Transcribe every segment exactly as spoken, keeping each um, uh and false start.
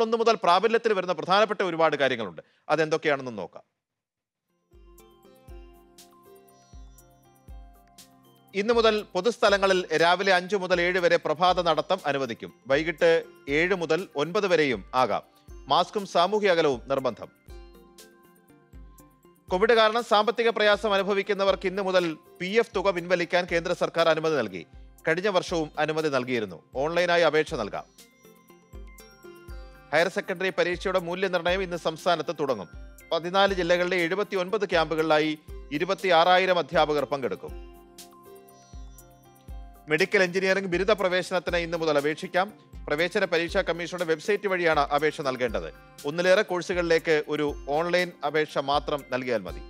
ഒന്ന് മുതൽ പ്രാബല്യത്തിൽ വരുന്ന പ്രധാനപ്പെട്ട ഒരുപാട് കാര്യങ്ങളുണ്ട്. അതെന്തൊക്കെയാണെന്ന് നോക്കാം. ഇന്നു മുതൽ പൊതുസ്ഥലങ്ങളിൽ രാവിലെ അഞ്ചു മുതൽ ഏഴ് വരെ പ്രഭാത നടത്തം അനുവദിക്കും. വൈകിട്ട് ഏഴ് മുതൽ ഒൻപത് വരെയും ആകാം. മാസ്കും സാമൂഹ്യ അകലവും നിർബന്ധം. കോവിഡ് കാരണം സാമ്പത്തിക പ്രയാസം അനുഭവിക്കുന്നവർക്ക് ഇന്നു മുതൽ പി എഫ് തുക പിൻവലിക്കാൻ കേന്ദ്ര സർക്കാർ അനുമതി നൽകി. കഴിഞ്ഞ വർഷവും അനുമതി നൽകിയിരുന്നു. ഓൺലൈനായി അപേക്ഷ നൽകാം. ഹയർ സെക്കൻഡറി പരീക്ഷയുടെ മൂല്യനിർണ്ണയം ഇന്ന് സംസ്ഥാനത്ത് തുടങ്ങും. പതിനാല് ജില്ലകളിലെ എഴുപത്തി ഒൻപത് ക്യാമ്പുകളിലായി ഇരുപത്തി ആറായിരം അധ്യാപകർ പങ്കെടുക്കും. മെഡിക്കൽ എഞ്ചിനീയറിംഗ് ബിരുദ പ്രവേശനത്തിന് ഇന്ന് മുതൽ അപേക്ഷിക്കാം. പ്രവേശന പരീക്ഷാ കമ്മീഷനുടെ വെബ്സൈറ്റ് വഴിയാണ് അപേക്ഷ നൽകേണ്ടത്. ഒന്നിലേറെ കോഴ്സുകളിലേക്ക് ഒരു ഓൺലൈൻ അപേക്ഷ മാത്രം നൽകിയാൽ മതി.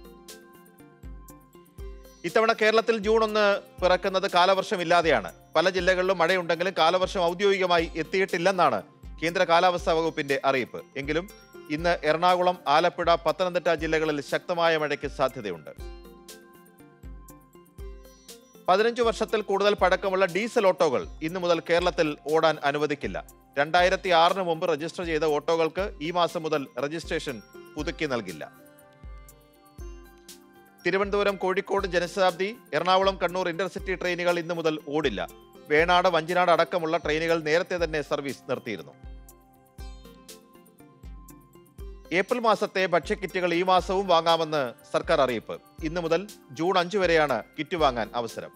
ഇത്തവണ കേരളത്തിൽ ജൂൺ ഒന്ന് പിറക്കുന്നത് കാലവർഷമില്ലാതെയാണ്. പല ജില്ലകളിലും മഴയുണ്ടെങ്കിലും കാലവർഷം ഔദ്യോഗികമായി എത്തിയിട്ടില്ലെന്നാണ് കേന്ദ്ര കാലാവസ്ഥാ വകുപ്പിന്റെ അറിയിപ്പ്. എങ്കിലും ഇന്ന് എറണാകുളം, ആലപ്പുഴ, പത്തനംതിട്ട ജില്ലകളിൽ ശക്തമായ മഴയ്ക്ക് സാധ്യതയുണ്ട്. പതിനഞ്ചു വർഷത്തിൽ കൂടുതൽ പഴക്കമുള്ള ഡീസൽ ഓട്ടോകൾ ഇന്നു മുതൽ കേരളത്തിൽ ഓടാൻ അനുവദിക്കില്ല. രണ്ടായിരത്തി ആറിന് മുമ്പ് രജിസ്റ്റർ ചെയ്ത ഓട്ടോകൾക്ക് ഈ മാസം മുതൽ രജിസ്ട്രേഷൻ പുതുക്കി നൽകില്ല. തിരുവനന്തപുരം, കോഴിക്കോട് ജനശതാബ്ദി, എറണാകുളം, കണ്ണൂർ ഇന്റർസിറ്റി ട്രെയിനുകൾ ഇന്നു മുതൽ ഓടില്ല. വേണാട്, വഞ്ചിനാട് അടക്കമുള്ള ട്രെയിനുകൾ നേരത്തെ തന്നെ സർവീസ് നിർത്തിയിരുന്നു. ഏപ്രിൽ മാസത്തെ ഭക്ഷ്യക്കിറ്റുകൾ ഈ മാസവും വാങ്ങാമെന്ന് സർക്കാർ അറിയിപ്പ്. ഇന്നു മുതൽ ജൂൺ അഞ്ചു വരെയാണ് കിറ്റ് വാങ്ങാൻ അവസരം.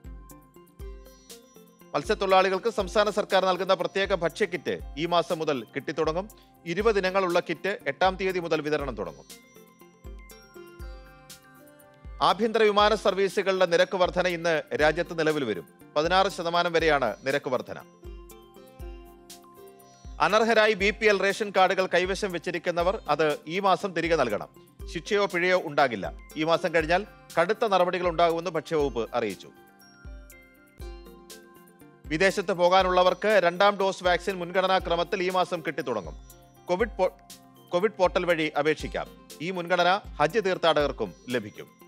മത്സ്യത്തൊഴിലാളികൾക്ക് സംസ്ഥാന സർക്കാർ നൽകുന്ന പ്രത്യേക ഭക്ഷ്യക്കിറ്റ് ഈ മാസം മുതൽ കിട്ടിത്തുടങ്ങും. ഇരുപത് ഇനങ്ങളുള്ള കിറ്റ് എട്ടാം തീയതി മുതൽ വിതരണം തുടങ്ങും. ആഭ്യന്തര വിമാന സർവീസുകളുടെ നിരക്ക് വർധന ഇന്ന് രാജ്യത്ത് നിലവിൽ വരും. പതിനാറ് ശതമാനം വരെയാണ് നിരക്ക് വർധന. അനർഹരായി ബി പി എൽ റേഷൻ കാർഡുകൾ കൈവശം വെച്ചിരിക്കുന്നവർ അത് ഈ മാസം തിരികെ നൽകണം. ശിക്ഷയോ പിഴയോ ഉണ്ടാകില്ല. ഈ മാസം കഴിഞ്ഞാൽ കടുത്ത നടപടികൾ ഉണ്ടാകുമെന്ന് ഭക്ഷ്യവകുപ്പ് അറിയിച്ചു. വിദേശത്ത് പോകാനുള്ളവർക്ക് രണ്ടാം ഡോസ് വാക്സിൻ മുൻഗണനാ ക്രമത്തിൽ ഈ മാസം കിട്ടിത്തുടങ്ങും. കോവിഡ് കോവിഡ് പോർട്ടൽ വഴി അപേക്ഷിക്കാം. ഈ മുൻഗണന ഹജ്ജ് തീർത്ഥാടകർക്കും ലഭിക്കും.